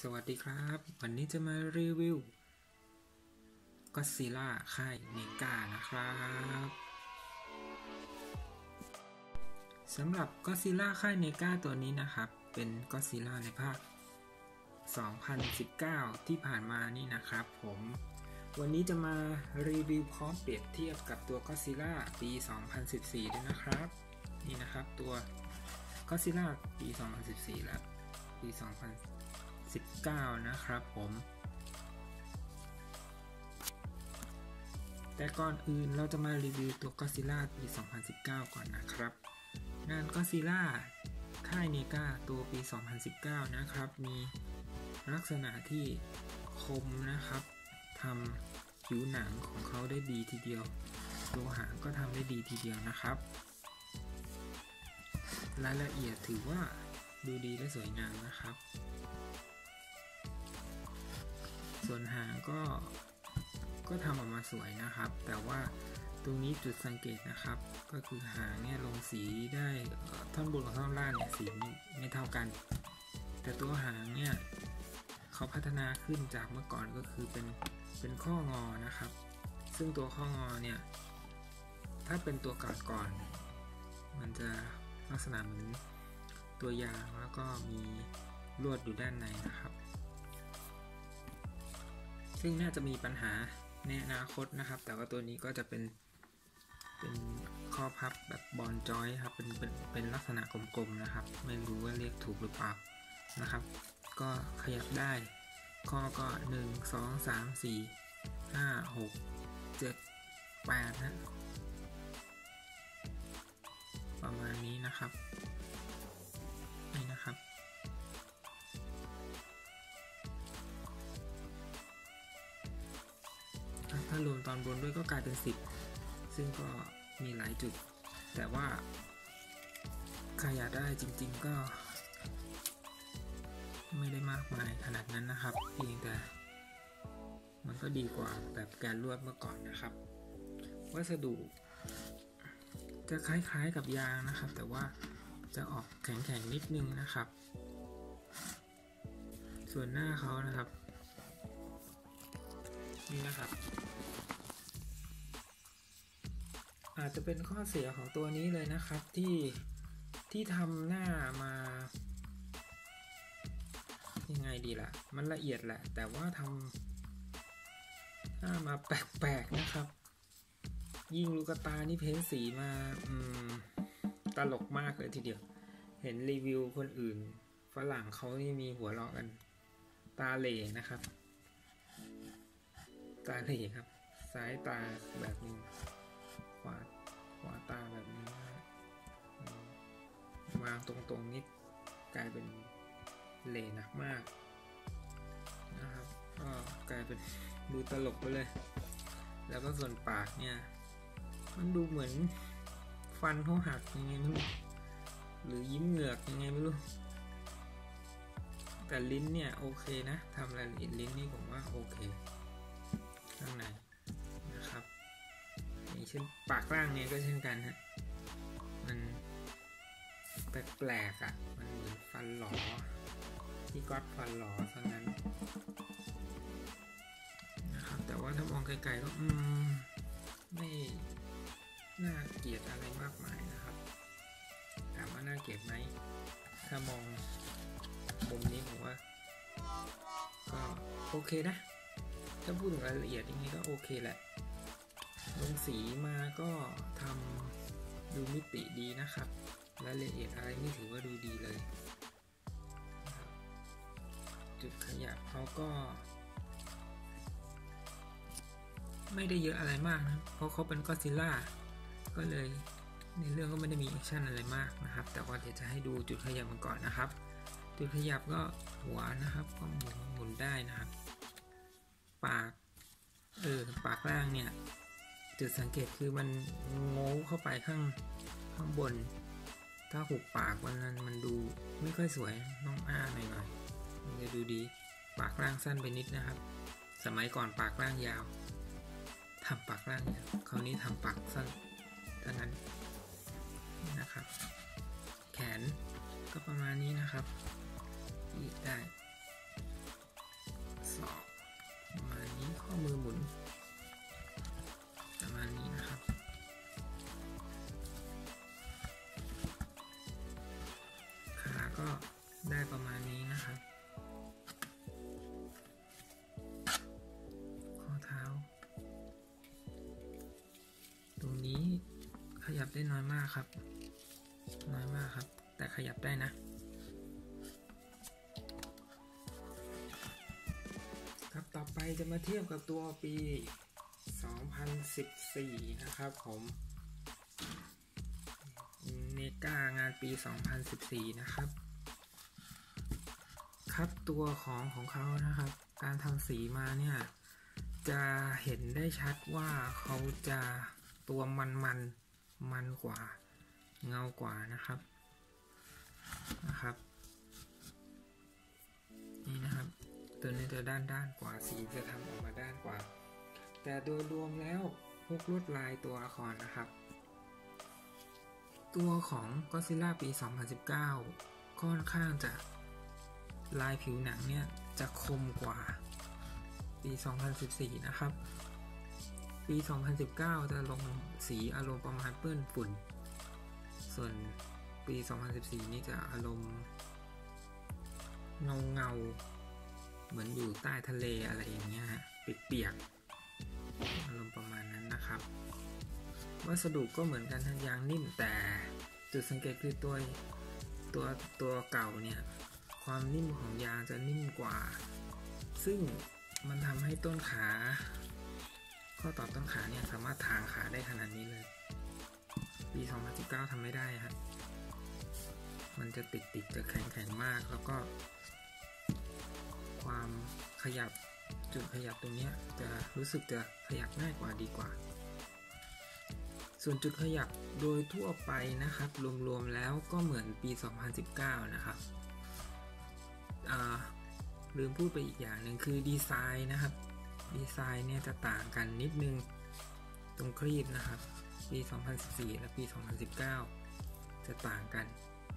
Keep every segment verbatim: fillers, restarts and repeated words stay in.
วัสดีครับวันนี้จะมารีวิวก็อดซิลล่าค่ายเนก้านะครับสำหรับก็อดซิลล่าค่ายเนก้าตัวนี้นะครับเป็นก็อดซิลล่าในภาคสองพันสิบเก้าที่ผ่านมานี่นะครับผมวันนี้จะมารีวิวพร้อมเปรียบเทียบกับตัวก็อดซิลล่าปีสองพันสิบสี่ด้วยนะครับนี่นะครับตัวก็อดซิลล่าปีสองพันสิบสี่และปีสองพันสิบเก้านะครับผมแต่ก่อนอื่นเราจะมารีวิวตัวก็อดซิลล่าปีสองพันสิบเก้าก่อนนะครับงานก็อดซิลล่าค่ายเนก้าตัวปีสองพันสิบเก้านะครับมีลักษณะที่คมนะครับทำผิวหนังของเขาได้ดีทีเดียวตัวหางก็ทำได้ดีทีเดียวนะครับรายละเอียดถือว่าดูดีและสวยงามนะครับส่วนหางก็ก็ทำออกมาสวยนะครับแต่ว่าตรงนี้จุดสังเกตนะครับก็คือหางเนี่ยลงสีได้ท่อนบนกับท่อนล่างเนี่ยสีไม่เท่ากันแต่ตัวหางเนี่ยเขาพัฒนาขึ้นจากเมื่อก่อนก็คือเป็นเป็นข้องอนะครับซึ่งตัวข้องอเนี่ยถ้าเป็นตัวก่อนก่อนมันจะลักษณะเหมือนตัวยางแล้วก็มีลวดอยู่ด้านในนะครับซึ่งน่าจะมีปัญหาในอนาคตนะครับแต่ว่าตัวนี้ก็จะเป็นเป็นข้อพับแบบบอลจอยครับเป็นเป็นเป็นลักษณะกลมๆนะครับไม่รู้ว่าเรียกถูกหรือเปล่านะครับก็ขยับได้ข้อก็หนึ่ง สอง สาม สี่ ห้า หก เจ็ด แปดนะประมาณนี้นะครับนี่นะครับถ้ารวมตอนบนด้วยก็กลายเป็นสิบซึ่งก็มีหลายจุดแต่ว่าใครอยากได้จริงๆก็ไม่ได้มากมายขนาดนั้นนะครับเพียงแต่มันก็ดีกว่าแบบแกนลวดเมื่อก่อนนะครับวัสดุจะคล้ายๆกับยางนะครับแต่ว่าจะออกแข็งๆนิดนึงนะครับส่วนหน้าเขานะครับนี่นะครับอาจจะเป็นข้อเสียของตัวนี้เลยนะครับที่ที่ทำหน้ามายังไงดีล่ะมันละเอียดแหละแต่ว่าทำหน้ามาแปลกๆนะครับยิ่งลูกตานี่เพ้นสีมาอืมตลกมากเลยทีเดียวเห็นรีวิวคนอื่นฝรั่งเขานี่มีหัวเราะกันตาเหล่นะครับตาเหล่ครับซ้ายตาแบบนี้ขวาขวาตาแบบนี้วางตรงๆนิดกลายเป็นเหล่หนักมากนะครับก็กลายเป็นดูตลกไปเลยแล้วก็ส่วนปากเนี่ยมันดูเหมือนฟันเขาหักยังไงไม่รู้หรือยิ้มเหงือกยังไงไม่รู้แต่ลิ้นเนี่ยโอเคนะทำรายละเอียดลิ้นนี่ผมว่าโอเคข้างในนะครับอย่างเช่นปากล่างเนี่ยก็เช่นกันฮะมันแปลกๆอ่ะมันเหมือนฟันหลอที่ก๊อตฟันหลอซะงั้นนะครับแต่ว่าถ้ามองไกลๆก็อืมไม่น่าเกลียดอะไรมากมายนะครับถามว่าน่าเกลียดไหมถ้ามองมุมนี้ผมว่าก็โอเคนะถ้าพูดถึงรายละเอียดอย่างนี้ก็โอเคแหละลงสีมาก็ทำดูมิติดีนะครับรายละเอียดอะไรนี่ถือว่าดูดีเลยจุดขยับเขาก็ไม่ได้เยอะอะไรมากนะเพราะเขาเป็นก็อดซิลล่าก็เลยในเรื่องก็ไม่ได้มีแอคชั่นอะไรมากนะครับแต่ว่าเดี๋ยวจะให้ดูจุดขยับมันก่อนนะครับจุดขยับก็หัวนะครับก็หมุนหมุนได้นะครับปากเออปากล่างเนี่ยจุดสังเกตคือมันโง่เข้าไปข้างข้างบนถ้าหุบปากวันนั้นมันดูไม่ค่อยสวยต้องอ้าหน่อยๆมันจะดูดีปากล่างสั้นไปนิดนะครับสมัยก่อนปากล่างยาวทำปากล่างยาวคราวนี้ทำปากสั้นเท่านั้นนะครับแขนก็ประมาณนี้นะครับยืดได้บได้น้อยมากครับน้อยมากครับแต่ขยับได้นะครับต่อไปจะมาเทียบกับตัวปีสองพันสิบสี่นะครับผมเนก้างานปีสองพันสิบสี่นะครับครับตัวของของเขานะครับการทำสีมาเนี่ยจะเห็นได้ชัดว่าเขาจะตัวมันมันมันกว่าเงากว่านะครับนะครับนี่นะครับตัวนี้จะด้านด้านกว่าสีจะทำออกมาด้านกว่าแต่โดยรวมแล้วพวกลวดลายตัวละครนะครับตัวของ Godzilla ปีสองพันสิบเก้าค่อนข้างจะลายผิวหนังเนี่ยจะคมกว่าปีสองพันสิบสี่นะครับปีสองพันสิบเก้าจะลงสีอารมณ์ประมาณเปื้อนฝุ่นส่วนปีสองพันสิบสี่นี่จะอารมณ์เงาเงาเหมือนอยู่ใต้ทะเลอะไรอย่างเงี้ยฮะเปียกๆอารมณ์ประมาณนั้นนะครับวัสดุก็เหมือนกันทั้งยางนิ่มแต่จุดสังเกตคือตัวตัวตัวเก่าเนี่ยความนิ่มของยางจะนิ่มกว่าซึ่งมันทำให้ต้นขาข้อต่อต้นขาเนี่ยสามารถทางขาได้ขนาดนี้เลยปีสองพันสิบเก้าทำไม่ได้ครับมันจะติดติดจะแข็งแข็งมากแล้วก็ความขยับจุดขยับตรงนี้จะรู้สึกจะขยับง่ายกว่าดีกว่าส่วนจุดขยับโดยทั่วไปนะครับรวมๆแล้วก็เหมือนปีสองพันสิบเก้านะครับอ่าลืมพูดไปอีกอย่างหนึ่งคือดีไซน์นะครับดีไซน์เนี่ยจะต่างกันนิดนึงตรงครีบนะครับปีสองพันสิบสี่และปีสองพันสิบเก้าจะต่างกัน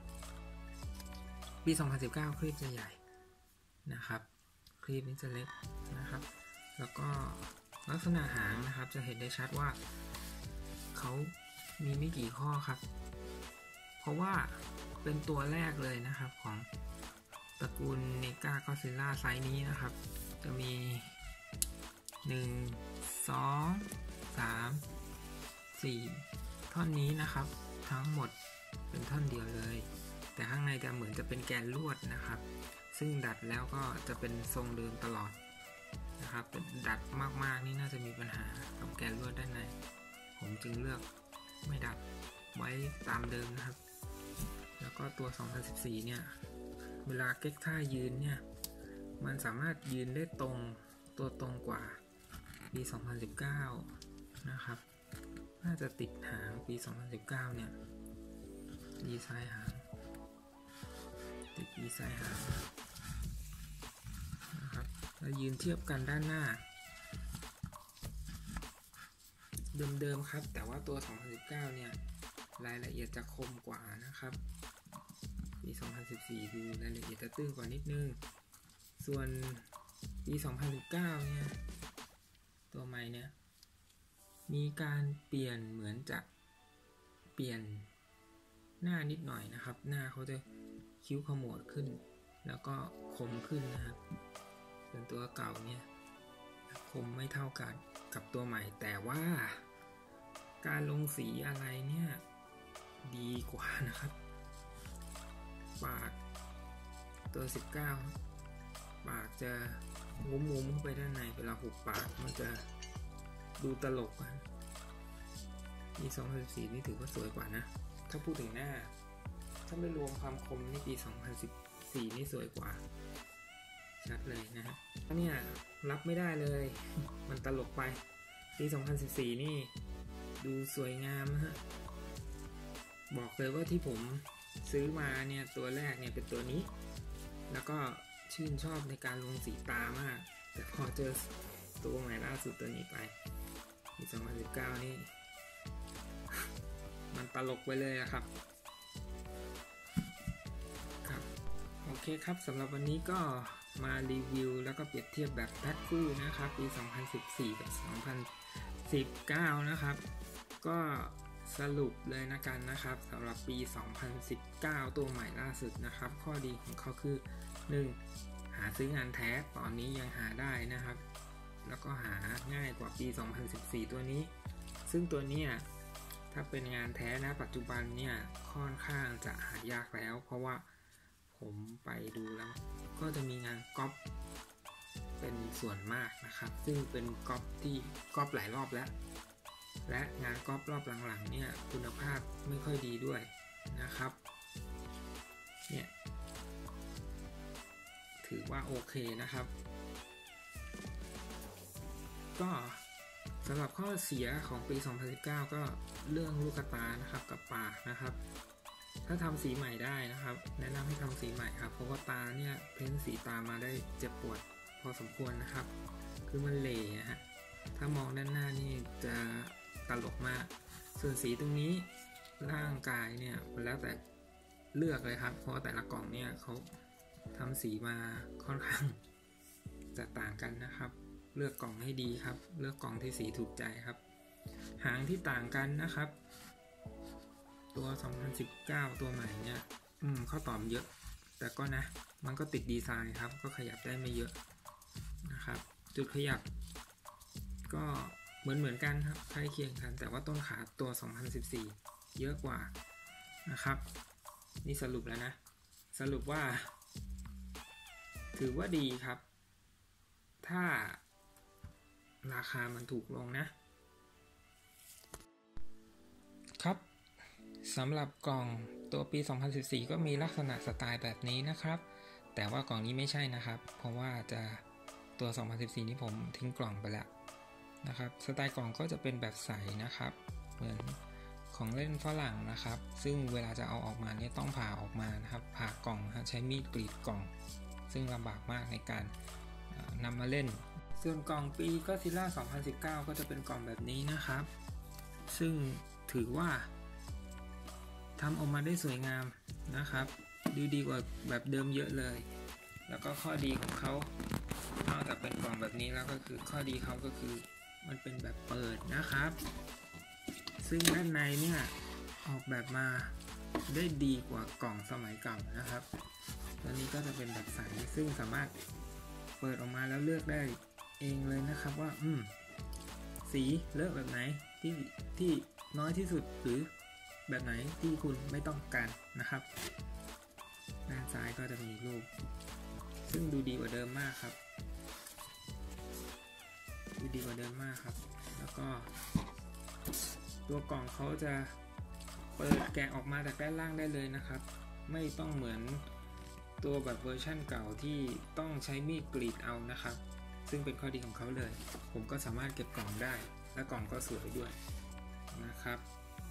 ปีสองพันสิบเก้าครีบจะใหญ่นะครับครีบนี้จะเล็กนะครับแล้วก็ลักษณะหางนะครับจะเห็นได้ชัดว่าเขามีไม่กี่ข้อครับเพราะว่าเป็นตัวแรกเลยนะครับของตระกูลเนก้าก็อดซิลล่าไซส์นี้นะครับจะมีหนึ่ง สอง สาม สี่ท่อนนี้นะครับทั้งหมดเป็นท่อนเดียวเลยแต่ข้างในจะเหมือนจะเป็นแกนลวดนะครับซึ่งดัดแล้วก็จะเป็นทรงเดิมตลอดนะครับแต่ดัดมากๆนี่น่าจะมีปัญหากับแกนลวดด้านในผมจึงเลือกไม่ดัดไว้ตามเดิมนะครับแล้วก็ตัวสองพันสิบสี่เนี่ยเวลาเก๊กท่ายืนเนี่ยมันสามารถยืนได้ตรงตัวตรงกว่าปีสองพันสิบเก้านะครับน่าจะติดหางปีสองพันสิบเก้าเนี่ยดีไซน์หางติดดีไซน์หางนะครับแล้วยืนเทียบกันด้านหน้าเดิมๆครับแต่ว่าตัวสองพันสิบเก้าเนี่ยรายละเอียดจะคมกว่านะครับปีสองพันสิบสี่ดูรายละเอียดจะตื้นกว่านิดนึงส่วนปีสองพันสิบเก้าเนี่ยตัวใหม่เนี่ยมีการเปลี่ยนเหมือนจะเปลี่ยนหน้านิดหน่อยนะครับหน้าเขาจะคิ้วขมวดขึ้นแล้วก็คมขึ้นนะครับส่วนตัวเก่าเนี่ยคมไม่เท่ากันกับตัวใหม่แต่ว่าการลงสีอะไรเนี่ยดีกว่านะครับปากตัวสิบเก้าปากจะงุ้มๆเข้าไปด้านในเวลาหุบปากมันจะดูตลกอ่ะปีสองพันสิบสี่นี่ถือว่าสวยกว่านะถ้าพูดถึงหน้าถ้าไม่รวมความคมนี่ปีสองพันสิบสี่นี่สวยกว่าชัดเลยนะฮะเนี่ยรับไม่ได้เลยมันตลกไปปีสองพันสิบสี่นี่ดูสวยงามนะฮะบอกเลยว่าที่ผมซื้อมาเนี่ยตัวแรกเนี่ยเป็นตัวนี้แล้วก็ชื่นชอบในการลงสีตามากแต่พอเจอตัวใหม่ล่าสุดตัวนี้ไปปีสองพันสิบเก้านี่มันตลกไปเลยอะครับครับโอเคครับสำหรับวันนี้ก็มารีวิวแล้วก็เปรียบเทียบแบบแพ็คคู่นะครับปีสองพันสิบสี่กับสองพันสิบเก้านะครับก็สรุปเลยนะกันนะครับสำหรับปีสองพันสิบเก้าตัวใหม่ล่าสุดนะครับข้อดีของเขาคือหนึ่งหาซื้องานแท้ตอนนี้ยังหาได้นะครับแล้วก็หาง่ายกว่าปีสองพันสิบสี่ตัวนี้ซึ่งตัวนี้ถ้าาเป็นงานแท้นะปัจจุบันเนี่ยค่อนข้างจะหายากแล้วเพราะว่าผมไปดูแล้วก็จะมีงานก๊อปเป็นส่วนมากนะครับซึ่งเป็นก๊อปที่ก๊อปหลายรอบแล้วและงานก๊อปรอบหลังๆเนี่ยคุณภาพไม่ค่อยดีด้วยนะครับเนี่ยถือว่าโอเคนะครับก็สำหรับข้อเสียของปี สองพันสิบเก้า ก็เรื่องลูกตานะครับกับปากนะครับถ้าทำสีใหม่ได้นะครับแนะนำให้ทำสีใหม่ครับเพราะว่าตาเนี่ยเพ้นสีตามาได้เจ็บปวดพอสมควรนะครับคือมันเหล่ฮะถ้ามองด้านหน้านี่จะตลกมากส่วนสีตรงนี้ร่างกายเนี่ยแล้วแต่เลือกเลยครับเพราะแต่ละกล่องเนี่ยเขาทำสีมาค่อนข้างจะต่างกันนะครับเลือกกล่องให้ดีครับเลือกกล่องที่สีถูกใจครับหางที่ต่างกันนะครับตัวสองพันสิบเก้าตัวใหม่เนี่ยอืมข้อต่อมเยอะแต่ก็นะมันก็ติดดีไซน์ครับก็ขยับได้ไม่เยอะนะครับจุดขยับก็เหมือนเหมือนกันครับใกล้เคียงกันแต่ว่าต้นขาตัวสองพันสิบสี่เยอะกว่านะครับนี่สรุปแล้วนะสรุปว่าถือว่าดีครับถ้าราคามันถูกลงนะครับสำหรับกล่องตัวปี สองพันสิบสี่ ก็มีลักษณะสไตล์แบบนี้นะครับแต่ว่ากล่องนี้ไม่ใช่นะครับเพราะว่าจะตัว สองพันสิบสี่ นี้ผมทิ้งกล่องไปแล้วนะครับสไตล์กล่องก็จะเป็นแบบใสนะครับเหมือนของเล่นฝรั่งนะครับซึ่งเวลาจะเอาออกมาเนี่ยต้องผ่าออกมานะครับผ่ากล่องใช้มีดกรีดกล่องซึ่งลำบากมากในการนำมาเล่นส่วนกล่องปี Godzilla สองพันสิบเก้า ก็จะเป็นกล่องแบบนี้นะครับซึ่งถือว่าทำออกมาได้สวยงามนะครับดูดีกว่าแบบเดิมเยอะเลยแล้วก็ข้อดีของเขานอกจากเป็นกล่องแบบนี้แล้วก็คือข้อดีเขาก็คือมันเป็นแบบเปิดนะครับซึ่งด้านในเนี่ยออกแบบมาได้ดีกว่ากล่องสมัยเก่านะครับตัวนี้ก็จะเป็นแบบใสซึ่งสามารถเปิดออกมาแล้วเลือกได้เองเลยนะครับว่าอืมสีเลือกแบบไหนที่ที่น้อยที่สุดหรือแบบไหนที่คุณไม่ต้องการนะครับด้านซ้ายก็จะมีรูปซึ่งดูดีกว่าเดิมมากครับดูดีกว่าเดิมมากครับแล้วก็ตัวกล่องเขาจะเปิดแกะออกมาจากด้านล่างได้เลยนะครับไม่ต้องเหมือนตัวแบบเวอร์ชั่นเก่าที่ต้องใช้มีดกรีดเอานะครับซึ่งเป็นข้อดีของเขาเลยผมก็สามารถเก็บกล่องได้และกล่องก็สวยด้วยนะครับ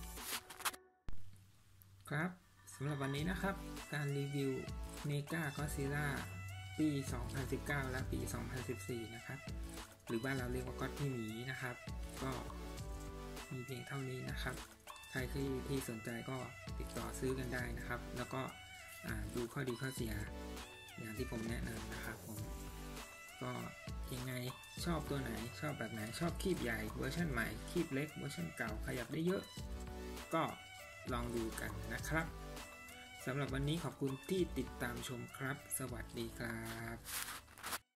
ครับสำหรับวันนี้นะครับการรีวิว Mega Godzilla ปี สองพันสิบเก้า และปี สองพันสิบสี่ นะครับหรือบ้านเราเรียกว่าก็อดพี่หมีนะครับก็มีเพียงเท่านี้นะครับใครที่ที่สนใจก็ติดต่อซื้อกันได้นะครับแล้วก็ดูข้อดีข้อเสียอย่างที่ผมแนะนำนะครับผมก็ยังไงชอบตัวไหนชอบแบบไหนชอบคีบใหญ่เวอร์ชันใหม่คีบเล็กเวอร์ชันเก่าขยับได้เยอะก็ลองดูกันนะครับสำหรับวันนี้ขอบคุณที่ติดตามชมครับสวัสดีครับ